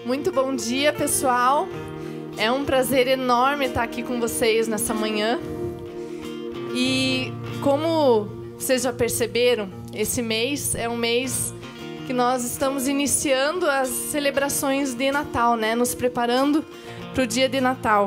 Muito bom dia, pessoal. É um prazer enorme estar aqui com vocês nessa manhã. E como vocês já perceberam, esse mês é um mês que nós estamos iniciando as celebrações de Natal, né? Nos preparando para o dia de Natal.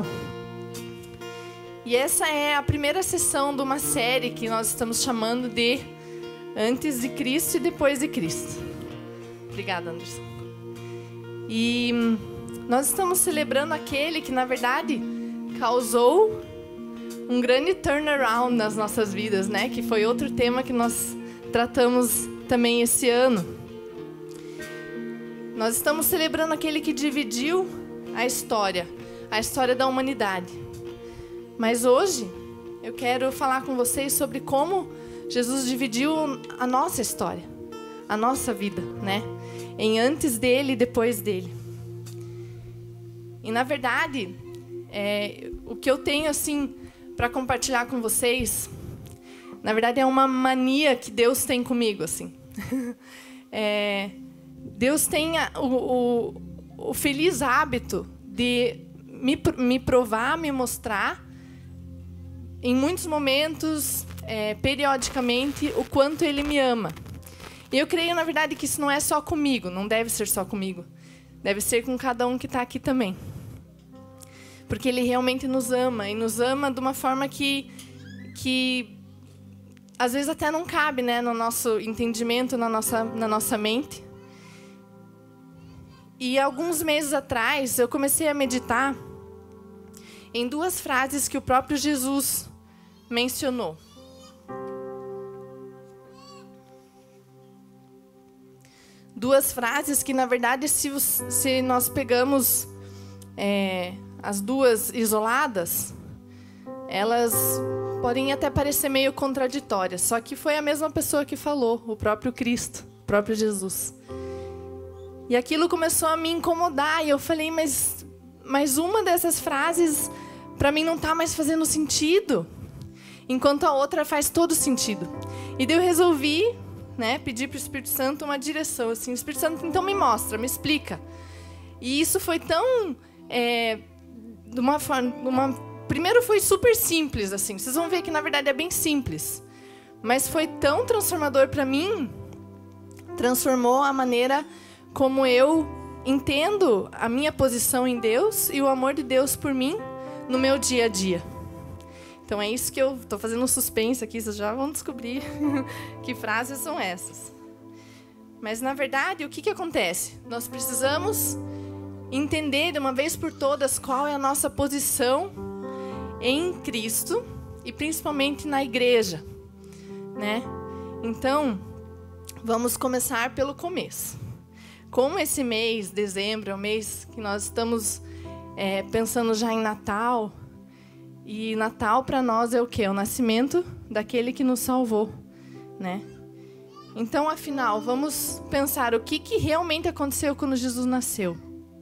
E essa é a primeira sessão de uma série que nós estamos chamando de Antes de Cristo e Depois de Cristo. Obrigada, Anderson. E nós estamos celebrando aquele que, na verdade, causou um grande turnaround nas nossas vidas, né? Que foi outro tema que nós tratamos também esse ano. Nós estamos celebrando aquele que dividiu a história da humanidade. Mas hoje eu quero falar com vocês sobre como Jesus dividiu a nossa história, a nossa vida, né? Em antes dele e depois dele. E na verdade, o que eu tenho assim para compartilhar com vocês, na verdade é uma mania que Deus tem comigo, assim. Deus tem o feliz hábito de me provar, me mostrar, em muitos momentos, periodicamente, o quanto Ele me ama. E eu creio, na verdade, que isso não é só comigo, não deve ser só comigo. Deve ser com cada um que está aqui também. Porque Ele realmente nos ama, e nos ama de uma forma que às vezes até não cabe, né, no nosso entendimento, na nossa mente. E alguns meses atrás, eu comecei a meditar em duas frases que o próprio Jesus mencionou. Duas frases que, na verdade, se nós pegamos as duas isoladas, elas podem até parecer meio contraditórias. Só que foi a mesma pessoa que falou, o próprio Cristo, o próprio Jesus. E aquilo começou a me incomodar. E eu falei, mas uma dessas frases, para mim, não está mais fazendo sentido, enquanto a outra faz todo sentido. E daí eu resolvi, né, pedir para o Espírito Santo uma direção. Assim, o Espírito Santo, então, me mostra, me explica. E isso foi tão... de uma forma... Primeiro foi super simples, assim. Vocês vão ver que, na verdade, é bem simples. Mas foi tão transformador para mim. Transformou a maneira como eu entendo a minha posição em Deus e o amor de Deus por mim no meu dia a dia. Então é isso que eu estou fazendo um suspense aqui, vocês já vão descobrir que frases são essas. Mas, na verdade, o que acontece? Nós precisamos entender de uma vez por todas qual é a nossa posição em Cristo e principalmente na igreja, né? Então, vamos começar pelo começo. Como esse mês, dezembro, é o mês que nós estamos pensando já em Natal. E Natal para nós é o quê? O nascimento daquele que nos salvou, né? Então, afinal, vamos pensar o que realmente aconteceu quando Jesus nasceu.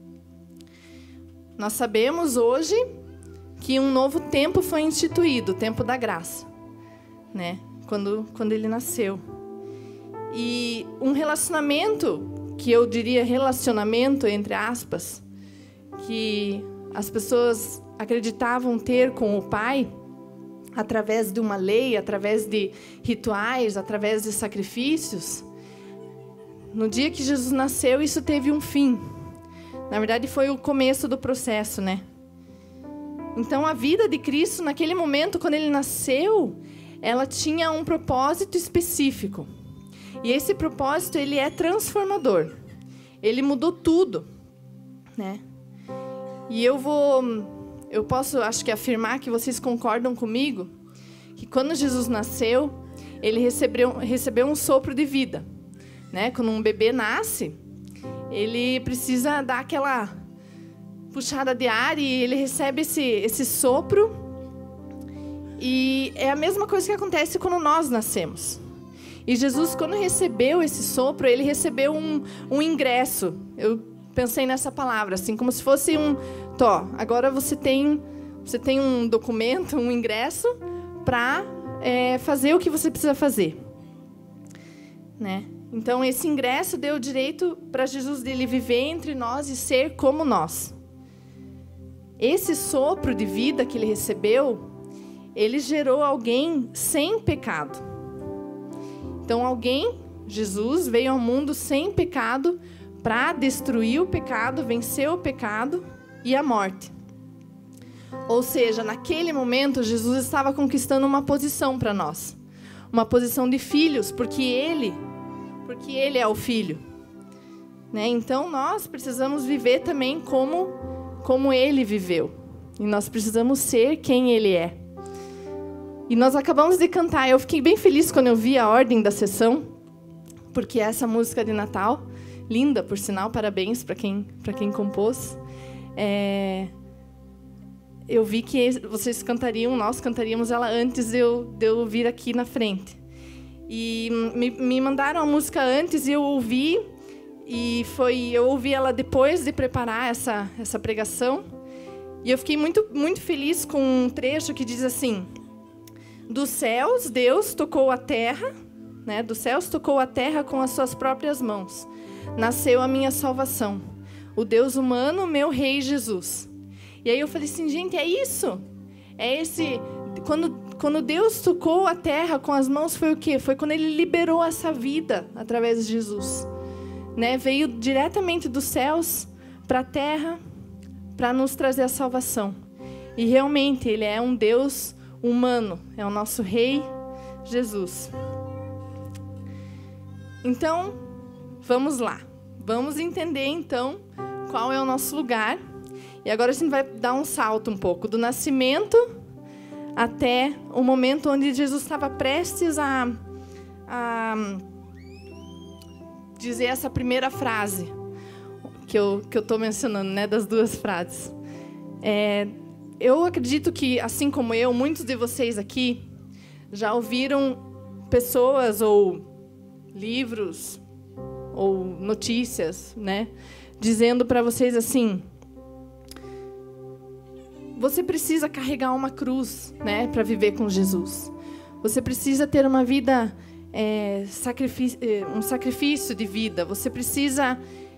Nós sabemos hoje que um novo tempo foi instituído, o tempo da graça, né? Quando ele nasceu. E um relacionamento, que eu diria relacionamento, entre aspas, que as pessoas acreditavam ter com o Pai, através de uma lei, através de rituais, através de sacrifícios. No dia que Jesus nasceu, isso teve um fim. Na verdade, foi o começo do processo, né? Então, a vida de Cristo, naquele momento, quando Ele nasceu, ela tinha um propósito específico. E esse propósito, ele é transformador. Ele mudou tudo, né? E eu posso, acho que, afirmar que vocês concordam comigo, que quando Jesus nasceu, ele recebeu um sopro de vida, né? Quando um bebê nasce, ele precisa dar aquela puxada de ar e ele recebe esse sopro. E é a mesma coisa que acontece quando nós nascemos. E Jesus, quando recebeu esse sopro, ele recebeu um ingresso. Eu pensei nessa palavra, assim, como se fosse agora você tem um documento, um ingresso para fazer o que você precisa fazer, né? Então, esse ingresso deu direito para Jesus dele viver entre nós e ser como nós. Esse sopro de vida que ele recebeu, ele gerou alguém sem pecado. Então, Jesus veio ao mundo sem pecado para destruir o pecado, vencer o pecado e a morte. Ou seja, naquele momento, Jesus estava conquistando uma posição para nós. Uma posição de filhos, porque Ele é o Filho. Né? Então, nós precisamos viver também como Ele viveu. E nós precisamos ser quem Ele é. E nós acabamos de cantar. Eu fiquei bem feliz quando eu vi a ordem da sessão, porque essa música de Natal, linda, por sinal, parabéns para quem compôs. Eu vi que nós cantaríamos ela antes de eu vir aqui na frente. E me mandaram a música antes e eu ouvi, eu ouvi ela depois de preparar essa pregação. E eu fiquei muito, muito feliz com um trecho que diz assim: dos céus Deus tocou a terra, né? Dos céus tocou a terra com as suas próprias mãos. Nasceu a minha salvação, o Deus humano, meu Rei Jesus. E aí eu falei assim, gente, é isso? É esse... Quando Deus tocou a terra com as mãos, foi o quê? Foi quando Ele liberou essa vida através de Jesus. Né? Veio diretamente dos céus para a terra para nos trazer a salvação. E realmente Ele é um Deus humano. É o nosso Rei Jesus. Então, vamos lá. Vamos entender, então, qual é o nosso lugar. E agora a gente vai dar um salto um pouco do nascimento até o momento onde Jesus estava prestes a dizer essa primeira frase que eu estou mencionando, né, das duas frases. Eu acredito que, assim como eu, muitos de vocês aqui já ouviram pessoas ou livros ou notícias, né, dizendo para vocês assim: você precisa carregar uma cruz, né, para viver com Jesus. Você precisa ter uma vida, um sacrifício de vida. Você precisa...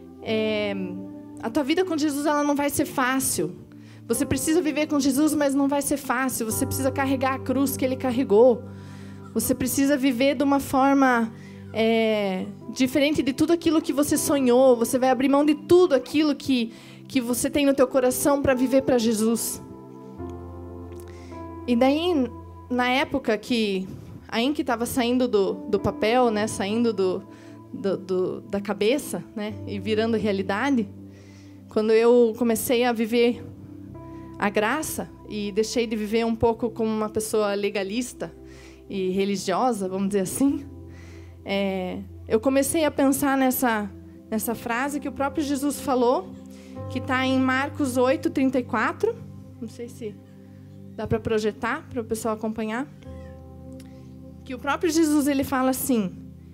a tua vida com Jesus, ela não vai ser fácil. Você precisa viver com Jesus, mas não vai ser fácil. Você precisa carregar a cruz que Ele carregou. Você precisa viver de uma forma diferente de tudo aquilo que você sonhou. Você vai abrir mão de tudo aquilo que você tem no teu coração para viver para Jesus. E daí, na época que a Inky estava saindo do papel, né, saindo da cabeça, né, e virando realidade, quando eu comecei a viver a graça e deixei de viver um pouco como uma pessoa legalista e religiosa, vamos dizer assim, eu comecei a pensar nessa frase que o próprio Jesus falou, que está em Marcos 8:34. Não sei se dá para projetar, para o pessoal acompanhar. Que o próprio Jesus, ele fala assim,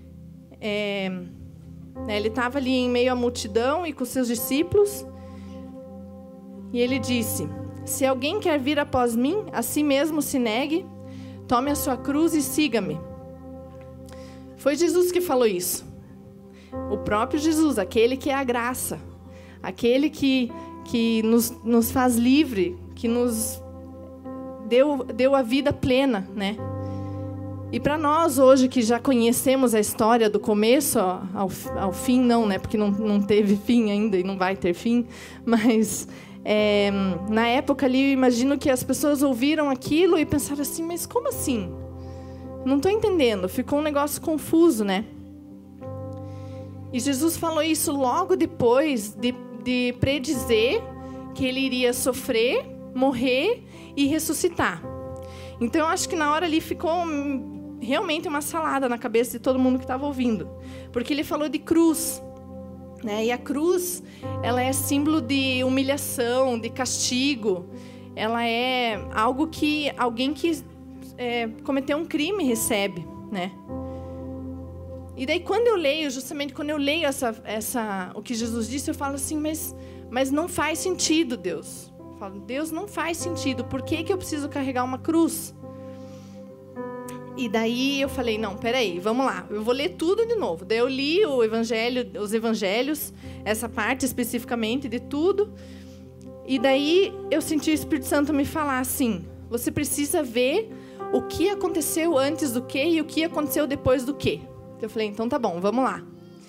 ele estava ali em meio à multidão e com seus discípulos, e ele disse: se alguém quer vir após mim, a si mesmo se negue, tome a sua cruz e siga-me. Foi Jesus que falou isso. O próprio Jesus, aquele que é a graça, aquele que nos faz livre, que nos deu a vida plena, né? E para nós hoje que já conhecemos a história do começo ao fim, não, né? Porque não teve fim ainda e não vai ter fim. Mas na época ali, eu imagino que as pessoas ouviram aquilo e pensaram assim: mas como assim? Não estou entendendo. Ficou um negócio confuso, né? E Jesus falou isso logo depois de predizer que Ele iria sofrer, morrer e ressuscitar. Então, eu acho que na hora ali ficou realmente uma salada na cabeça de todo mundo que estava ouvindo. Porque Ele falou de cruz, né? E a cruz, ela é símbolo de humilhação, de castigo. Ela é algo que alguém que cometeu um crime recebe, né? E daí, quando eu leio o que Jesus disse, eu falo assim, mas não faz sentido, Deus. Eu falo, Deus, não faz sentido. Por que eu preciso carregar uma cruz? E daí eu falei, não, peraí, vamos lá, eu vou ler tudo de novo. Daí eu li os evangelhos, essa parte especificamente de tudo. E daí eu senti o Espírito Santo me falar assim, você precisa ver o que aconteceu antes do que e o que aconteceu depois do que. Eu falei, então tá bom, vamos lá.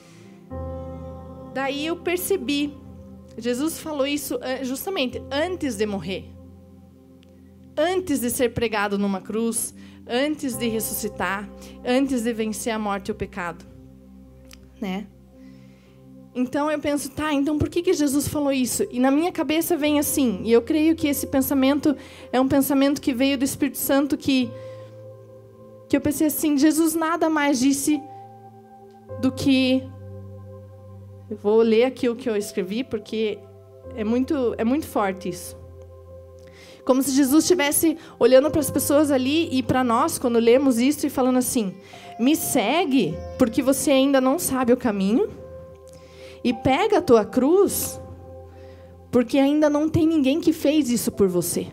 Daí eu percebi, Jesus falou isso justamente antes de morrer. Antes de ser pregado numa cruz, antes de ressuscitar, antes de vencer a morte e o pecado, né? Então eu penso, tá, então por que Jesus falou isso? E na minha cabeça vem assim, e eu creio que esse pensamento é um pensamento que veio do Espírito Santo, que eu pensei assim, Jesus nada mais disse do que... Eu vou ler aqui o que eu escrevi, porque é muito forte isso. Como se Jesus estivesse olhando para as pessoas ali e para nós, quando lemos isso, e falando assim, me segue, porque você ainda não sabe o caminho, e pega a tua cruz, porque ainda não tem ninguém que fez isso por você.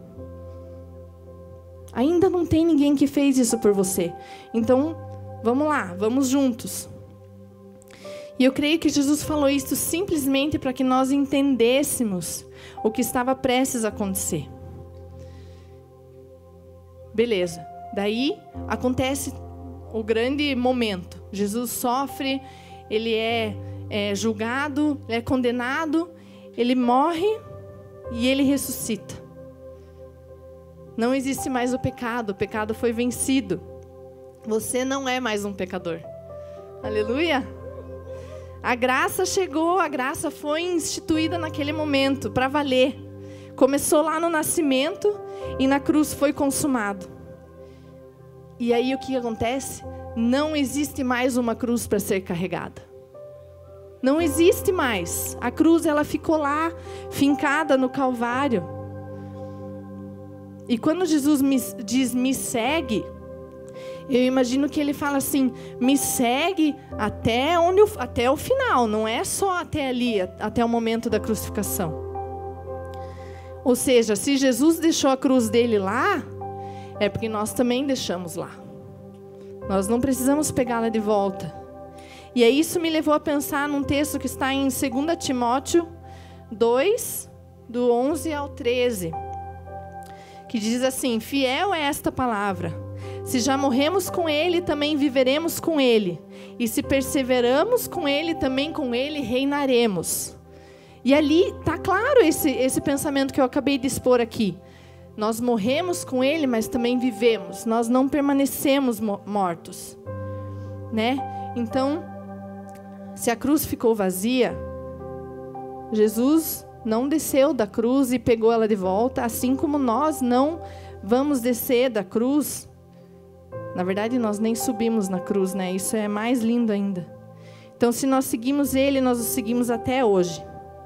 Ainda não tem ninguém que fez isso por você. Então, vamos lá, vamos juntos. E eu creio que Jesus falou isso simplesmente para que nós entendêssemos o que estava prestes a acontecer. Beleza. Daí acontece o grande momento. Jesus sofre, ele é julgado, ele é condenado, ele morre e ele ressuscita. Não existe mais o pecado foi vencido. Você não é mais um pecador. Aleluia! A graça chegou, a graça foi instituída naquele momento, para valer. Começou lá no nascimento e na cruz foi consumado. E aí o que acontece? Não existe mais uma cruz para ser carregada. Não existe mais. A cruz, ela ficou lá, fincada no Calvário. E quando Jesus diz, me segue, eu imagino que ele fala assim, me segue até o final, não é só até ali, até o momento da crucificação. Ou seja, se Jesus deixou a cruz dele lá, é porque nós também deixamos lá. Nós não precisamos pegá-la de volta. E aí isso me levou a pensar num texto que está em 2 Timóteo 2, do 11 ao 13, que diz assim, fiel é esta palavra. Se já morremos com Ele, também viveremos com Ele. E se perseveramos com Ele, também com Ele reinaremos. E ali está claro esse pensamento que eu acabei de expor aqui. Nós morremos com Ele, mas também vivemos. Nós não permanecemos mortos, né? Então, se a cruz ficou vazia, Jesus não desceu da cruz e pegou ela de volta, assim como nós não vamos descer da cruz. Na verdade, nós nem subimos na cruz, né? Isso é mais lindo ainda. Então, se nós seguimos Ele, nós o seguimos até hoje.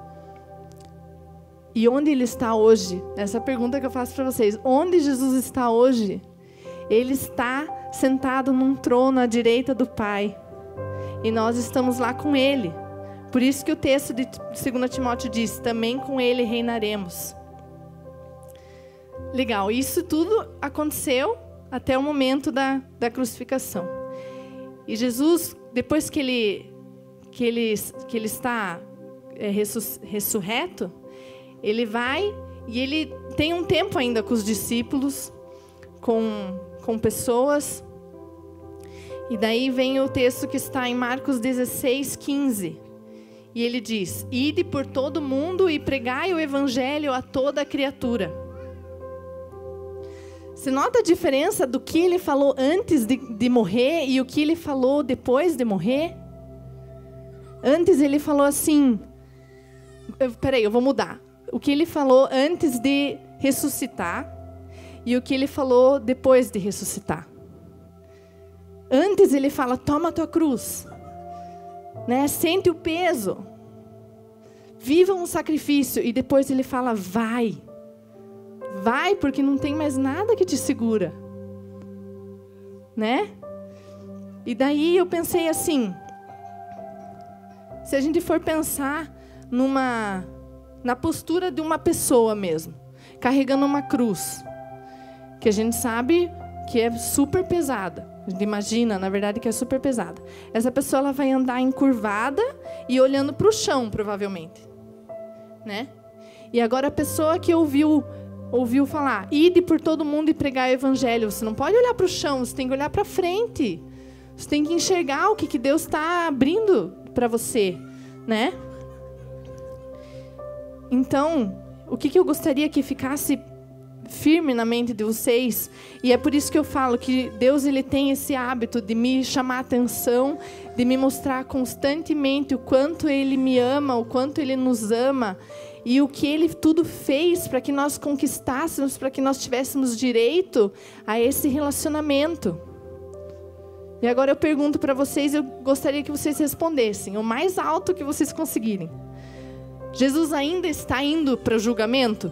E onde Ele está hoje? Essa pergunta que eu faço para vocês. Onde Jesus está hoje? Ele está sentado num trono à direita do Pai. E nós estamos lá com Ele. Por isso que o texto de 2 Timóteo diz, também com Ele reinaremos. Legal, isso tudo aconteceu até o momento da crucificação. E Jesus, depois que ele está ressurreto, ele vai e ele tem um tempo ainda com os discípulos, com pessoas. E daí vem o texto que está em Marcos 16, 15. E ele diz, ide por todo mundo e pregai o evangelho a toda criatura. Você nota a diferença do que ele falou antes de morrer e o que ele falou depois de morrer? Antes ele falou assim... Peraí, eu vou mudar. O que ele falou antes de ressuscitar e o que ele falou depois de ressuscitar. Antes ele fala, toma a tua cruz. Né? Sente o peso. Viva um sacrifício. E depois ele fala, vai. Vai, porque não tem mais nada que te segura. Né? E daí eu pensei assim, se a gente for pensar na postura de uma pessoa mesmo, carregando uma cruz, que a gente sabe que é super pesada. A gente imagina, na verdade, que é super pesada. Essa pessoa ela vai andar encurvada e olhando para o chão, provavelmente. Né? E agora a pessoa que ouviu falar, ide por todo mundo e pregar o evangelho. Você não pode olhar para o chão, você tem que olhar para frente. Você tem que enxergar o que Deus está abrindo para você. Né? Então, o que eu gostaria que ficasse firme na mente de vocês, e é por isso que eu falo que Deus ele tem esse hábito de me chamar a atenção, de me mostrar constantemente o quanto Ele me ama, o quanto Ele nos ama, e o que Ele tudo fez para que nós conquistássemos, para que nós tivéssemos direito a esse relacionamento. E agora eu pergunto para vocês, eu gostaria que vocês respondessem, o mais alto que vocês conseguirem. Jesus ainda está indo para o julgamento?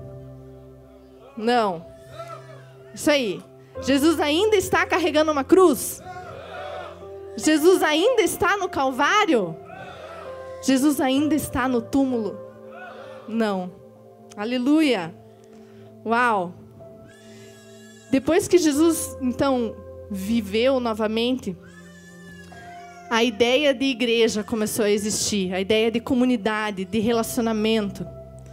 Não. Isso aí. Jesus ainda está carregando uma cruz? Jesus ainda está no Calvário? Jesus ainda está no túmulo? Não. Aleluia. Uau. Depois que Jesus, então, viveu novamente, a ideia de igreja começou a existir. A ideia de comunidade, de relacionamento.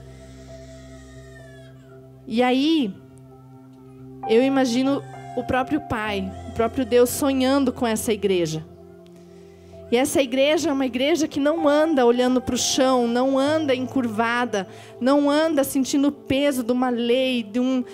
E aí, eu imagino o próprio Pai, o próprio Deus sonhando com essa igreja. E essa igreja é uma igreja que não anda olhando para o chão, não anda encurvada, não anda sentindo o peso de uma lei,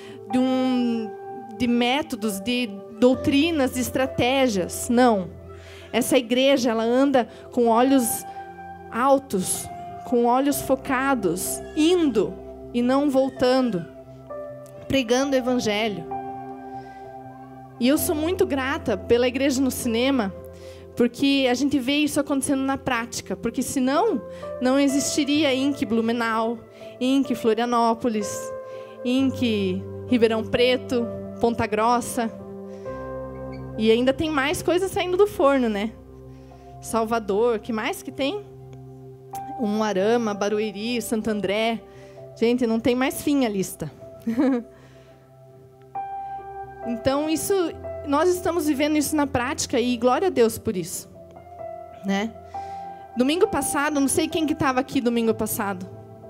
de métodos, de doutrinas, de estratégias. Não. Essa igreja, ela anda com olhos altos, com olhos focados, indo e não voltando, pregando o evangelho. E eu sou muito grata pela Igreja no Cinema, porque a gente vê isso acontecendo na prática, porque senão não existiria INC Blumenau, INC Florianópolis, INC Ribeirão Preto, Ponta Grossa. E ainda tem mais coisas saindo do forno, né? Salvador, que mais que tem? Umuarama, Barueri, Santo André. Gente, não tem mais fim a lista. Então, nós estamos vivendo isso na prática e glória a Deus por isso, né? Domingo passado, não sei quem que estava aqui domingo passado,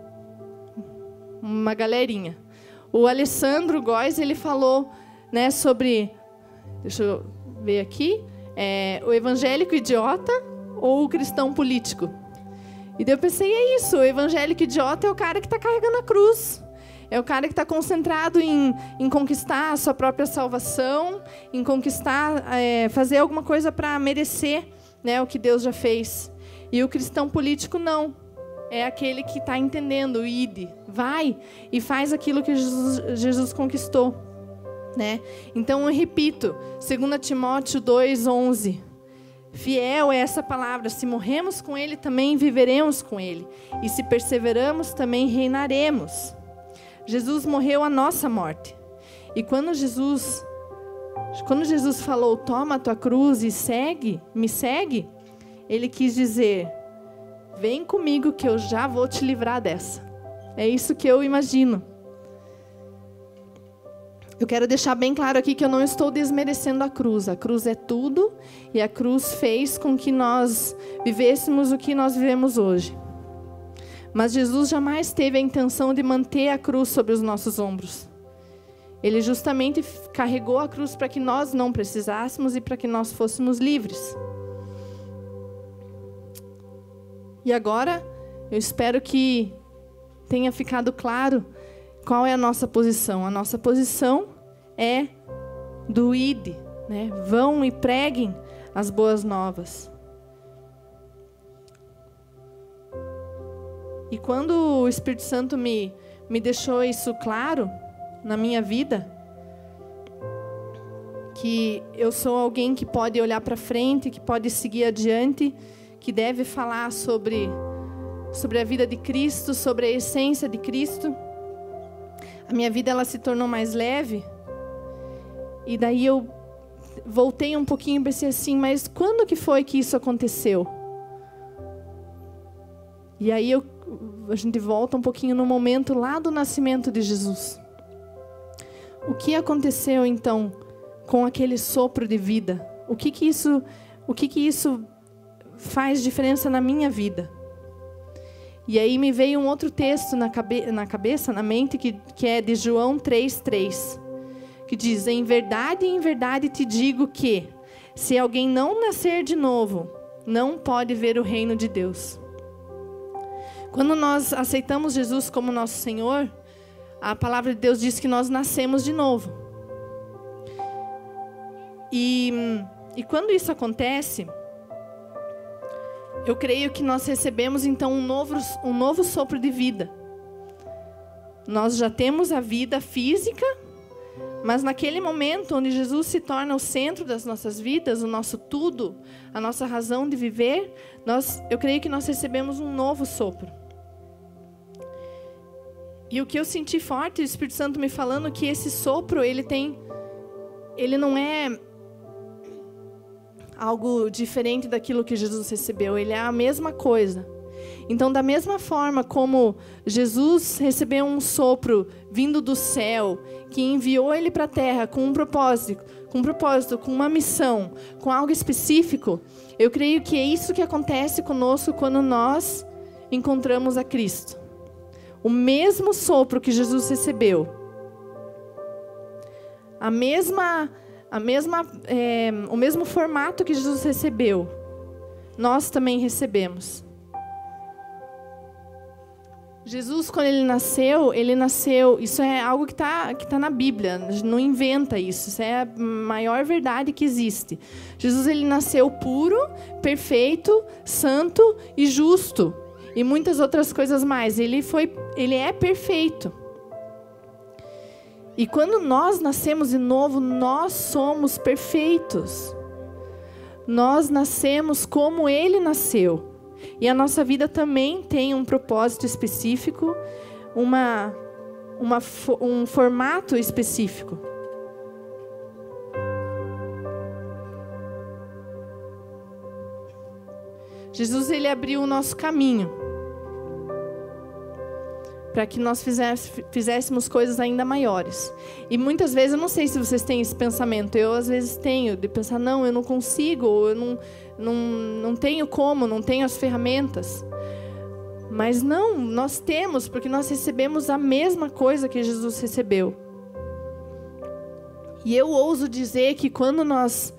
uma galerinha. O Alessandro Góes, ele falou, né, sobre, deixa eu ver aqui, o evangélico idiota ou o cristão político. E daí eu pensei, é isso, o evangélico idiota é o cara que está carregando a cruz. É o cara que está concentrado em conquistar a sua própria salvação, em conquistar, fazer alguma coisa para merecer, né, o que Deus já fez. E o cristão político não. É aquele que está entendendo, ide, vai e faz aquilo que Jesus conquistou. Né? Então eu repito, 2 Timóteo 2:11. Fiel é essa palavra, se morremos com Ele, também viveremos com Ele. E se perseveramos, também reinaremos. Jesus morreu a nossa morte. E quando Jesus falou, toma a tua cruz e me segue, Ele quis dizer, vem comigo que eu já vou te livrar dessa. É isso que eu imagino. Eu quero deixar bem claro aqui que eu não estou desmerecendo a cruz. A cruz é tudo e a cruz fez com que nós vivêssemos o que nós vivemos hoje. Mas Jesus jamais teve a intenção de manter a cruz sobre os nossos ombros. Ele justamente carregou a cruz para que nós não precisássemos e para que nós fôssemos livres. E agora, eu espero que tenha ficado claro qual é a nossa posição. A nossa posição é do ide, né? Vão e preguem as boas novas. E quando o Espírito Santo me deixou isso claro na minha vida, que eu sou alguém que pode olhar para frente, que pode seguir adiante, que deve falar sobre a vida de Cristo, sobre a essência de Cristo, a minha vida ela se tornou mais leve. E daí eu voltei um pouquinho e pensei assim, mas quando que foi que isso aconteceu? E aí a gente volta um pouquinho no momento lá do nascimento de Jesus. O que aconteceu então com aquele sopro de vida? O que que isso faz diferença na minha vida? E aí me veio um outro texto na cabeça, na mente, que é de João 3:3, que diz: em verdade te digo que, se alguém não nascer de novo, não pode ver o reino de Deus. Quando nós aceitamos Jesus como nosso Senhor, a palavra de Deus diz que nós nascemos de novo. E quando isso acontece, eu creio que nós recebemos então um novo sopro de vida. Nós já temos a vida física, mas naquele momento onde Jesus se torna o centro das nossas vidas, o nosso tudo, a nossa razão de viver, eu creio que nós recebemos um novo sopro. E o que eu senti forte, o Espírito Santo me falando, que esse sopro, ele não é algo diferente daquilo que Jesus recebeu, ele é a mesma coisa. Então, da mesma forma como Jesus recebeu um sopro vindo do céu, que enviou ele para a terra com um propósito, com uma missão, com algo específico, eu creio que é isso que acontece conosco quando nós encontramos a Cristo. O mesmo sopro que Jesus recebeu, o mesmo formato que Jesus recebeu, nós também recebemos. Jesus, quando ele nasceu, isso é algo que tá na Bíblia, não inventa isso, isso é a maior verdade que existe. Jesus, ele nasceu puro, perfeito, santo e justo, e muitas outras coisas mais. Ele é perfeito. E quando nós nascemos de novo, nós somos perfeitos. Nós nascemos como ele nasceu. E a nossa vida também tem um propósito específico, um formato específico. Jesus, ele abriu o nosso caminho para que nós fizéssemos coisas ainda maiores. E muitas vezes, eu não sei se vocês têm esse pensamento, eu às vezes tenho, de pensar, não, eu não consigo, ou eu não tenho como, não tenho as ferramentas. Mas não, nós temos, porque nós recebemos a mesma coisa que Jesus recebeu. E eu ouso dizer que quando nós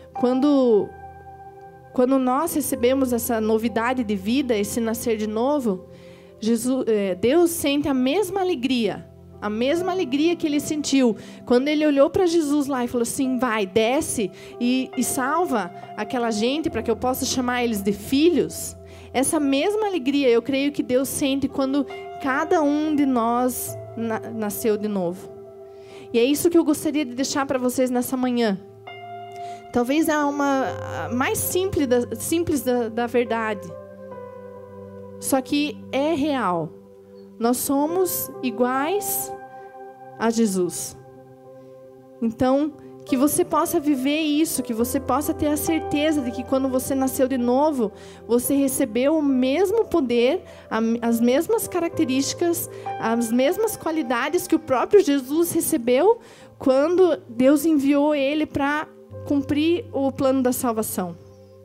recebemos essa novidade de vida, esse nascer de novo, Deus sente a mesma alegria que ele sentiu quando ele olhou para Jesus lá e falou assim: vai, desce e salva aquela gente para que eu possa chamar eles de filhos. Essa mesma alegria eu creio que Deus sente quando cada um de nós nasceu de novo. E é isso que eu gostaria de deixar para vocês nessa manhã. Talvez é uma mais simples da verdade. Só que é real. Nós somos iguais a Jesus. Então, que você possa viver isso, que você possa ter a certeza de que quando você nasceu de novo, você recebeu o mesmo poder, as mesmas características, as mesmas qualidades que o próprio Jesus recebeu quando Deus enviou ele para cumprir o plano da salvação.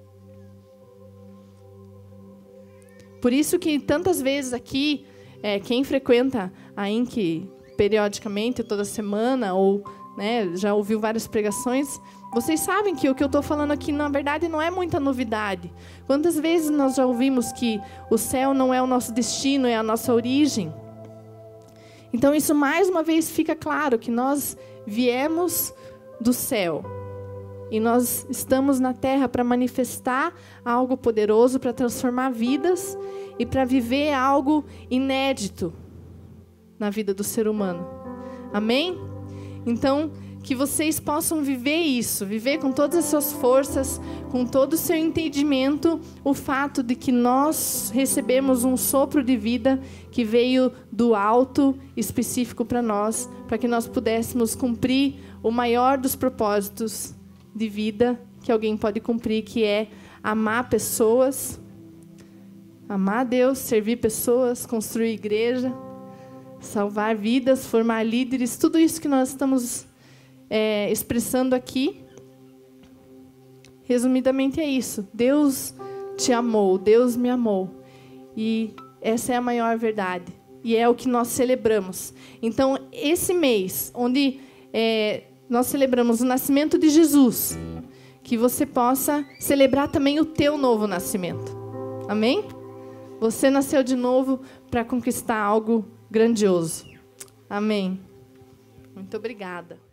Por isso que tantas vezes aqui, quem frequenta a INC periodicamente, toda semana, ou já ouviu várias pregações, vocês sabem que o que eu estou falando aqui, na verdade, não é muita novidade. Quantas vezes nós já ouvimos que o céu não é o nosso destino, é a nossa origem? Então, isso mais uma vez fica claro, que nós viemos do céu. E nós estamos na terra para manifestar algo poderoso, para transformar vidas e para viver algo inédito na vida do ser humano. Amém? Então, que vocês possam viver isso, viver com todas as suas forças, com todo o seu entendimento, o fato de que nós recebemos um sopro de vida que veio do alto, específico para nós, para que nós pudéssemos cumprir o maior dos propósitos de vida que alguém pode cumprir, que é amar pessoas, amar Deus, servir pessoas, construir igreja, salvar vidas, formar líderes, tudo isso que nós estamos expressando aqui, resumidamente é isso. Deus te amou, Deus me amou. E essa é a maior verdade. E é o que nós celebramos. Então, esse mês, onde nós celebramos o nascimento de Jesus, que você possa celebrar também o teu novo nascimento. Amém? Você nasceu de novo para conquistar algo grandioso. Amém. Muito obrigada.